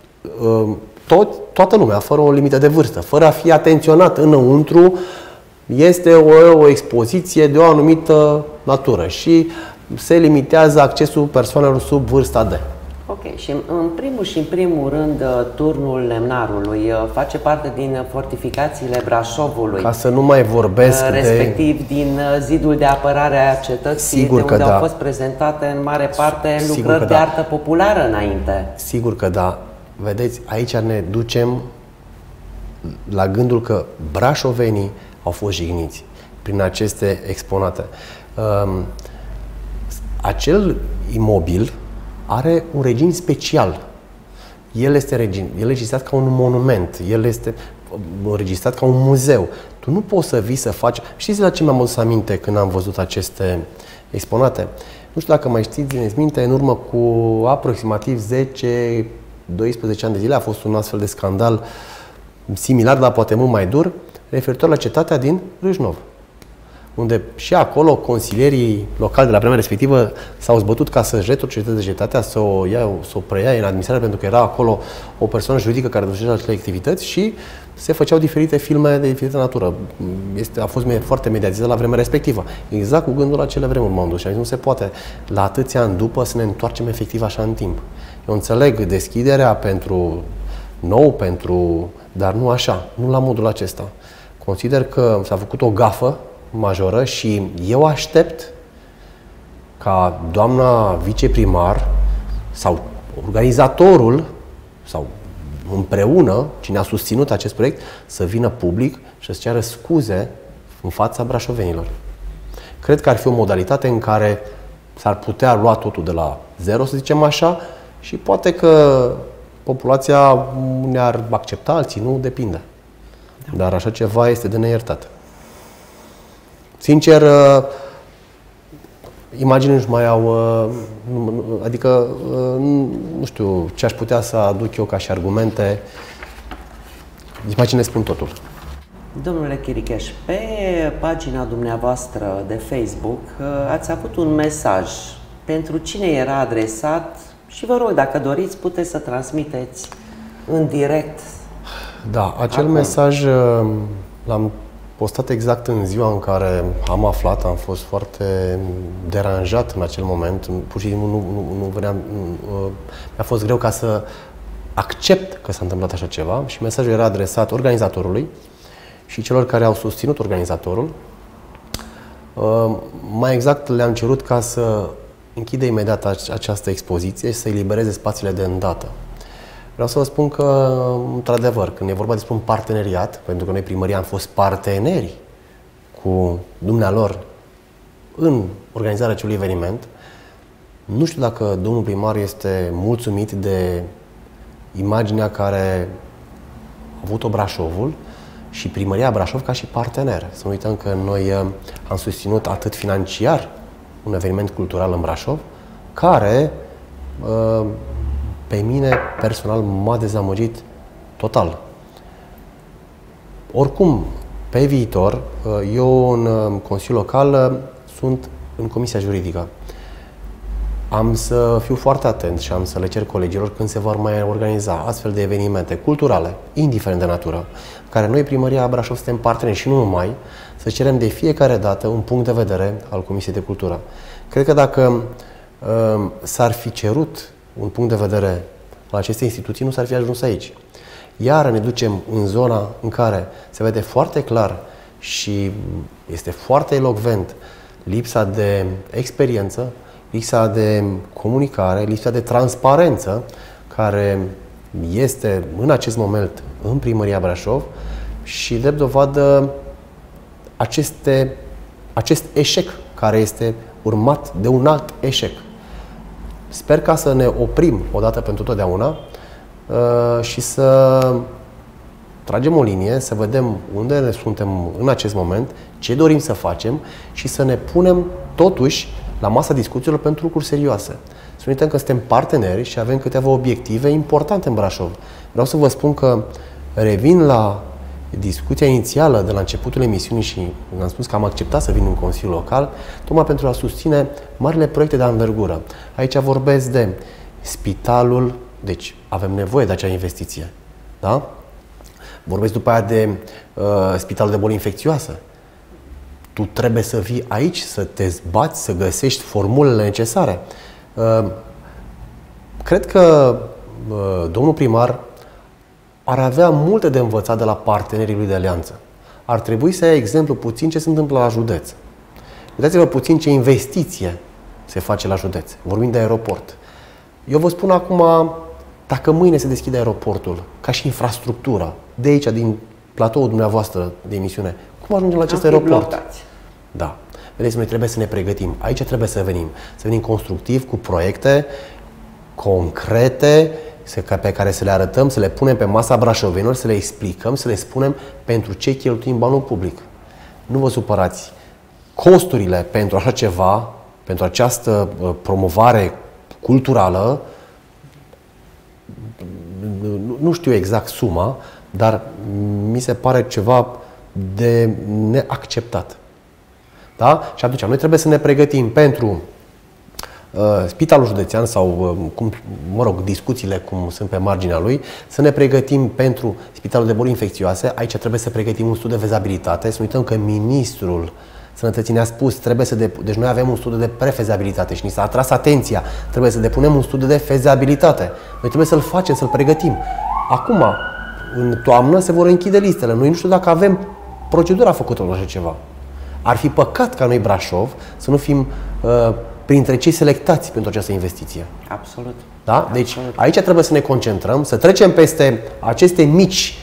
toată lumea, fără o limită de vârstă, fără a fi atenționat înăuntru. Este o expoziție de o anumită natură și se limitează accesul persoanelor sub vârsta de. Ok. Și în primul și în primul rând, Turnul Lemnarului face parte din fortificațiile Brașovului. Ca să nu mai vorbesc respectiv din zidul de apărare a cetății, sigur de unde au fost prezentate în mare parte lucrări de artă populară înainte. Sigur că da. Vedeți, aici ne ducem la gândul că brașovenii au fost jigniți prin aceste exponate. Acel imobil are un regim special. El este registrat ca un monument, el este registrat ca un muzeu. Tu nu poți să vii să faci... Știți la ce mi-am adus aminte când am văzut aceste exponate? Nu știu dacă mai știți, țineți minte, în urmă cu aproximativ 10-12 ani de zile a fost un astfel de scandal similar, dar poate mult mai dur, referitor la cetatea din Râșnov, unde și acolo consilierii locali de la vremea respectivă s-au zbătut ca să-și retrocedeze cetatea, să o preia în administrare, pentru că era acolo o persoană juridică care ducea acele activități și se făceau diferite filme de diferită natură. A fost foarte mediatizat la vremea respectivă. Exact cu gândul la acele vremuri m-am dus și nu se poate la atâția ani după să ne întoarcem efectiv așa în timp. Eu înțeleg deschiderea dar nu așa, nu la modul acesta. Consider că s-a făcut o gafă majoră și eu aștept ca doamna viceprimar sau organizatorul sau împreună, cine a susținut acest proiect, să vină public și să-ți ceară scuze în fața brașovenilor. Cred că ar fi o modalitate în care s-ar putea lua totul de la zero, să zicem așa, și poate că populația ne-ar accepta, alții nu, depinde. Dar așa ceva este de neiertat. Sincer, imagini nu mai au, adică nu știu ce aș putea să aduc eu ca și argumente. Imagine spun totul. Domnule Chiricheș, pe pagina dumneavoastră de Facebook ați avut un mesaj. Pentru cine era adresat? Și vă rog, dacă doriți, puteți să transmiteți în direct. Da, acel mesaj l-am postat exact în ziua în care am aflat, am fost foarte deranjat în acel moment, pur și simplu nu veneam, mi-a fost greu ca să accept că s-a întâmplat așa ceva și mesajul era adresat organizatorului și celor care au susținut organizatorul. Mai exact le-am cerut ca să închide imediat această expoziție și să elibereze spațiile de îndată. Vreau să vă spun că, într-adevăr, când e vorba despre un parteneriat, pentru că noi primăria am fost parteneri cu dumnealor în organizarea acelui eveniment, nu știu dacă domnul primar este mulțumit de imaginea care a avut-o Brașovul și primăria Brașov ca și partener. Să nu uităm că noi am susținut atât financiar un eveniment cultural în Brașov, care pe mine personal m-a dezamăgit total. Oricum, pe viitor, eu în Consiliul Local sunt în Comisia Juridică. Am să fiu foarte atent și am să le cer colegilor când se vor mai organiza astfel de evenimente culturale, indiferent de natură, care noi, Primăria Brașov, suntem parteneri și nu numai, să cerem de fiecare dată un punct de vedere al Comisiei de Cultură. Cred că dacă s-ar fi cerut un punct de vedere al acestei instituții, nu s-ar fi ajuns aici. Iar ne ducem în zona în care se vede foarte clar și este foarte elocvent lipsa de experiență, lipsa de comunicare, lipsa de transparență care este în acest moment în Primăria Brașov și drept dovadă acest eșec care este urmat de un alt eșec. Sper ca să ne oprim odată pentru totdeauna și să tragem o linie, să vedem unde ne suntem în acest moment, ce dorim să facem și să ne punem totuși la masa discuțiilor pentru lucruri serioase. Să nu uităm că suntem parteneri și avem câteva obiective importante în Brașov. Vreau să vă spun că revin la discuția inițială de la începutul emisiunii și am spus că am acceptat să vin în Consiliul Local, tocmai pentru a susține marile proiecte de anvergură. Aici vorbesc de spitalul, deci avem nevoie de acea investiție. Da? Vorbesc după aia de spitalul de boli infecțioase. Tu trebuie să vii aici, să te zbați, să găsești formulele necesare. Cred că domnul primar ar avea multe de învățat de la partenerii lui de alianță. Ar trebui să ia exemplu puțin ce se întâmplă la județ. Uitați-vă puțin ce investiție se face la județ. Vorbim de aeroport. Eu vă spun acum, dacă mâine se deschide aeroportul, ca și infrastructură, de aici, din platoul dumneavoastră de emisiune, cum ajungem la acest aeroport? Blocați. Da. Vedeți, noi trebuie să ne pregătim. Aici trebuie să venim. Să venim constructiv, cu proiecte concrete, pe care să le arătăm, să le punem pe masa brașovenilor, să le explicăm, să le spunem pentru ce cheltuim banul public. Nu vă supărați. Costurile pentru așa ceva, pentru această promovare culturală, nu știu exact suma, dar mi se pare ceva de neacceptat. Da? Și atunci noi trebuie să ne pregătim pentru Spitalul Județean sau, discuțiile cum sunt pe marginea lui, să ne pregătim pentru Spitalul de Boli Infecțioase. Aici trebuie să pregătim un studiu de fezabilitate. Să nu uităm că Ministrul Sănătății ne-a spus, deci noi avem un studiu de prefezabilitate și ni s-a atras atenția, trebuie să depunem un studiu de fezabilitate. Noi trebuie să-l facem, să-l pregătim. Acum, în toamnă, se vor închide listele. Noi nu știu dacă avem procedura făcută la așa ceva. Ar fi păcat ca noi, Brașov, să nu fim printre cei selectați pentru această investiție. Absolut. Da? Deci aici trebuie să ne concentrăm, să trecem peste aceste mici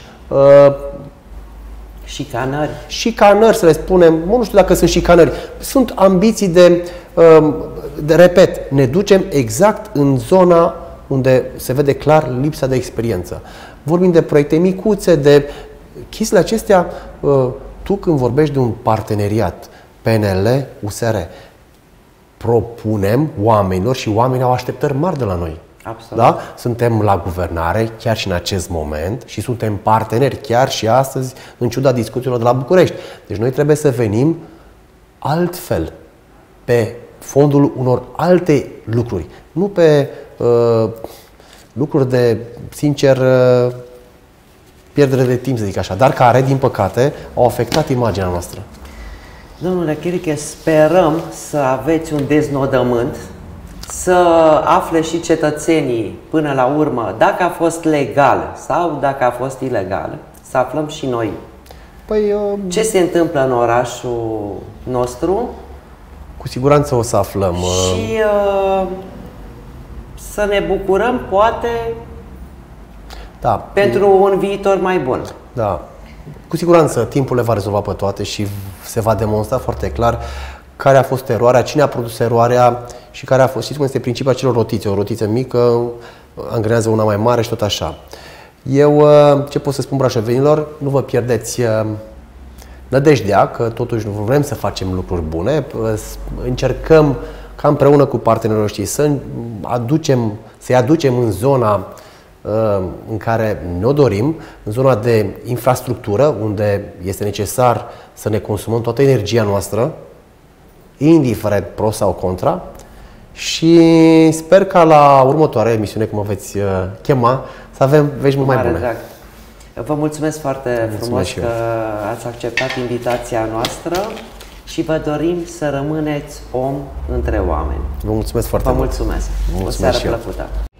șicanări, să le spunem, nu știu dacă sunt șicanări, sunt ambiții de repet, ne ducem exact în zona unde se vede clar lipsa de experiență. Vorbim de proiecte micuțe, de chestiile acestea, tu când vorbești de un parteneriat PNL-USR, propunem oamenilor și oamenii au așteptări mari de la noi. Absolut. Da? Suntem la guvernare chiar și în acest moment și suntem parteneri chiar și astăzi, în ciuda discuțiilor de la București. Deci noi trebuie să venim altfel, pe fondul unor alte lucruri, nu pe lucruri de, sincer, pierdere de timp, să zic așa, dar care, din păcate, au afectat imaginea noastră. Domnule Chiriche, sperăm să aveți un deznodământ, să afle și cetățenii până la urmă dacă a fost legal sau dacă a fost ilegal, să aflăm și noi ce se întâmplă în orașul nostru. Cu siguranță o să aflăm. Și să ne bucurăm, poate, pentru un viitor mai bun. Da. Cu siguranță timpul le va rezolva pe toate și se va demonstra foarte clar care a fost eroarea, cine a produs eroarea și care a fost. Știți cum este principiul acelor rotițe? O rotiță mică angrenează una mai mare și tot așa. Eu ce pot să spun brașovenilor? Nu vă pierdeți nădejdea că totuși vrem să facem lucruri bune. Încercăm ca împreună cu partenerii noștri să-i aducem în zona în care ne-o dorim, în zona de infrastructură, unde este necesar să ne consumăm toată energia noastră, indiferent pro sau contra, și sper ca la următoarea emisiune, cum o veți chema, să avem vești mult mai bune. Drag. Vă mulțumesc foarte frumos că ați acceptat invitația noastră și vă dorim să rămâneți om între oameni. Vă mulțumesc foarte mult. Vă mulțumesc. O seară plăcută.